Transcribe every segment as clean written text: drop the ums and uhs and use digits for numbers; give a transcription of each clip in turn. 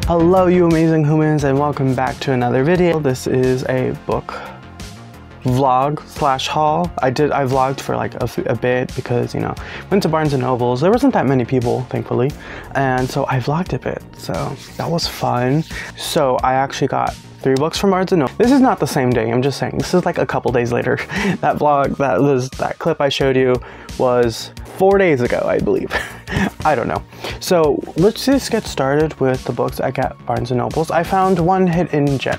Hello you amazing humans and welcome back to another video. This is a book vlog slash haul. I vlogged for like a bit because, you know, went to Barnes & Nobles. There wasn't that many people, thankfully, and so I vlogged a bit, so that was fun. So I actually got 3 books from Barnes & Noble. This is not the same day, I'm just saying. This is like a couple days later. That vlog, that clip I showed you was 4 days ago, I believe. I don't know. So let's just get started with the books I got at Barnes & Nobles. I found one hidden gem.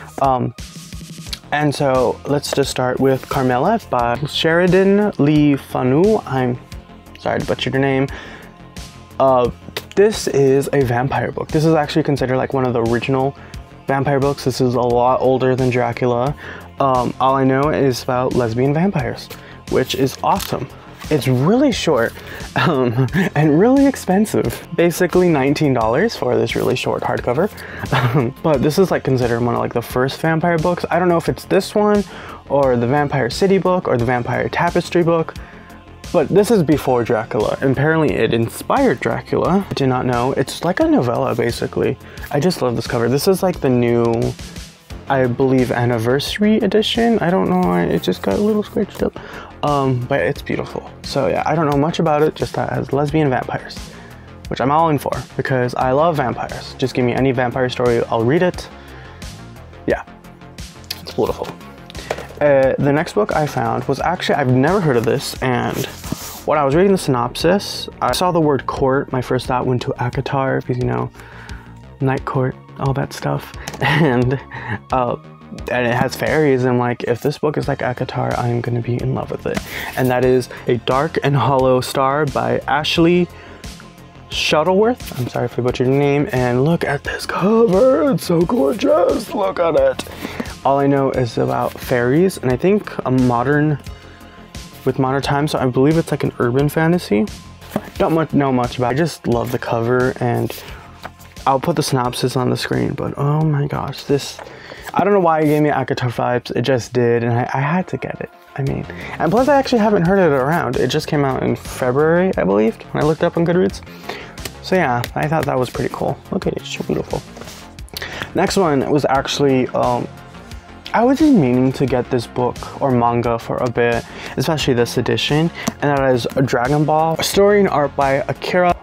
And so let's just start with Carmilla by Sheridan Le Fanu. I'm sorry to butcher your name. This is a vampire book. This is actually considered like one of the original vampire books. This is a lot older than Dracula. All I know is about lesbian vampires, which is awesome. It's really short and really expensive. Basically $19 for this really short hardcover. But this is like considered one of like the first vampire books. I don't know if it's this one or the Vampire City book or the Vampire Tapestry book, but this is before Dracula. Apparently it inspired Dracula. I did not know. It's like a novella basically. I just love this cover. This is like the new, I believe, anniversary edition. I don't know why it just got a little scratched up. But it's beautiful. So yeah, I don't know much about it, just that it has lesbian vampires, which I'm all in for because I love vampires. Just give me any vampire story, I'll read it. Yeah, it's beautiful. The next book I found was actually, I've never heard of this, and when I was reading the synopsis, I saw the word court. My first thought went to ACOTAR because, you know, night court, all that stuff. And it has fairies, and like, if this book is like ACOTAR, I'm gonna be in love with it. And that is A Dark and Hollow Star by Ashley Shuttleworth. I'm sorry if I butchered your name. And look at this cover, it's so gorgeous, look at it. All I know is about fairies, and I think with modern times, so I believe it's like an urban fantasy. Don't know much about it. I just love the cover, and I'll put the synopsis on the screen, but oh my gosh, this, I don't know why it gave me ACOTAR vibes, it just did, and I had to get it. I mean, and plus I actually haven't heard it around. It just came out in February, I believe, when I looked up on Goodreads. So yeah, I thought that was pretty cool. Look at it, it's so beautiful. Next one was actually, I was just meaning to get this book or manga for a bit, especially this edition, and that is Dragon Ball, a story and art by Akira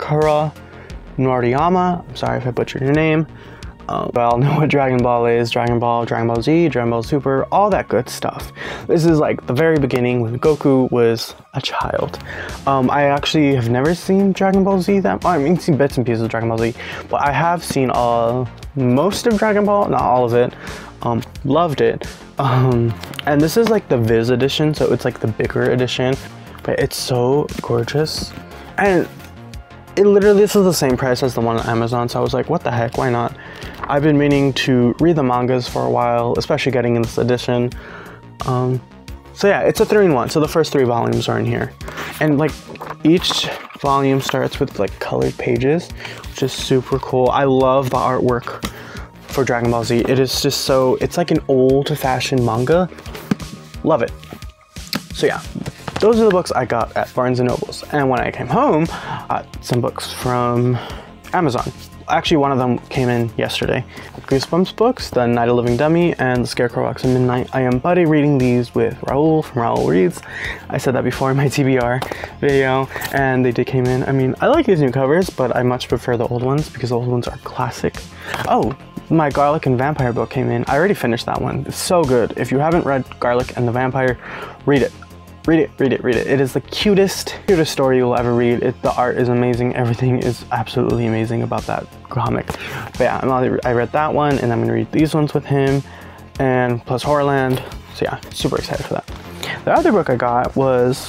Noriyama. I'm sorry if I butchered your name. But I'll know what Dragon Ball is. Dragon Ball Z, Dragon Ball Super, all that good stuff. This is like the very beginning when Goku was a child. I actually have never seen Dragon Ball Z that much. I mean, seen bits and pieces of Dragon Ball Z, but I have seen most of Dragon Ball, not all of it. Loved it. And this is like the Viz edition, so it's like the bigger edition, but it's so gorgeous. And it literally, this is the same price as the one on Amazon, so I was like, what the heck, why not? I've been meaning to read the mangas for a while, especially getting in this edition. So yeah, it's a 3-in-1, so the first 3 volumes are in here. And like, each volume starts with like colored pages, which is super cool. I love the artwork for Dragon Ball Z. It is just so, it's like an old-fashioned manga. Love it. So yeah, those are the books I got at Barnes & Nobles. And when I came home, I got some books from Amazon. Actually, one of them came in yesterday. Goosebumps books, The Night of Living Dummy, and The Scarecrow Walks at Midnight. I am buddy reading these with Raul from Raul Reads. I said that before in my TBR video, and they did came in. I mean, I like these new covers, but I much prefer the old ones because the old ones are classic. Oh, my Garlic and Vampire book came in. I already finished that one. It's so good. If you haven't read Garlic and the Vampire, read it. Read it, read it, read it. It is the cutest story you'll ever read. The art is amazing. Everything is absolutely amazing about that comic. But yeah, I read that one, and I'm gonna read these ones with him, and plus Horrorland. So yeah, super excited for that. The other book I got was,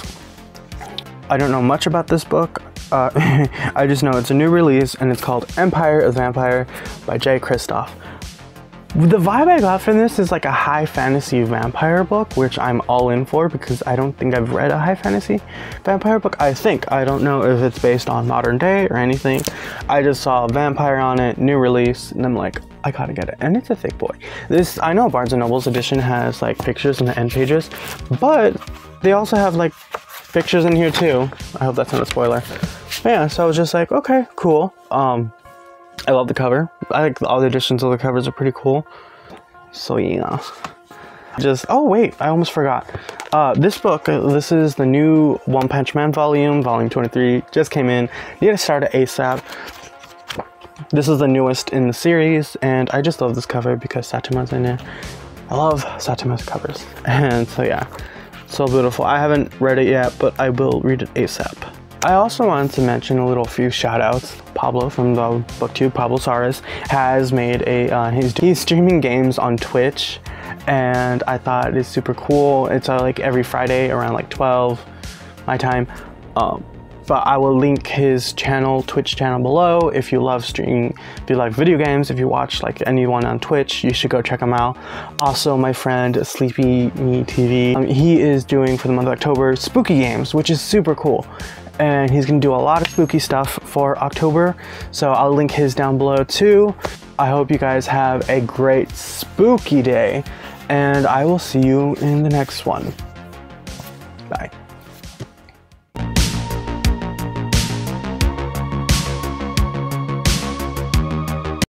I don't know much about this book. I just know it's a new release, and it's called Empire of the Vampire by Jay Kristoff. The vibe I got from this is like a high fantasy vampire book, which I'm all in for because I don't think I've read a high fantasy vampire book. I don't know if it's based on modern day or anything. I just saw a vampire on it, new release, and I'm like, I gotta get it. And it's a thick boy. This, I know Barnes & Noble's edition has like pictures in the end pages, but they also have like pictures in here too. I hope that's not a spoiler. But yeah, so I was just like, okay, cool. I love the cover. I like all the additions of the covers are pretty cool. So yeah. Oh wait, I almost forgot. This book, this is the new One Punch Man volume 23, just came in. Need to start it ASAP. This is the newest in the series, and I just love this cover because Satoma's in it. I love Satoma's covers. And so yeah, so beautiful. I haven't read it yet, but I will read it ASAP. I also wanted to mention a few shout outs. Pablo from the BookTube, Pablo Saras, has made he's streaming games on Twitch, and I thought it's super cool. It's like every Friday around like 12 my time. But I will link his channel, Twitch channel below. If you love streaming, if you like video games, if you watch like anyone on Twitch, you should go check him out. Also, my friend Sleepy Me TV, he is doing for the month of October spooky games, which is super cool. And he's gonna do a lot of spooky stuff for October. So I'll link his down below too. I hope you guys have a great spooky day, and I will see you in the next one. Bye.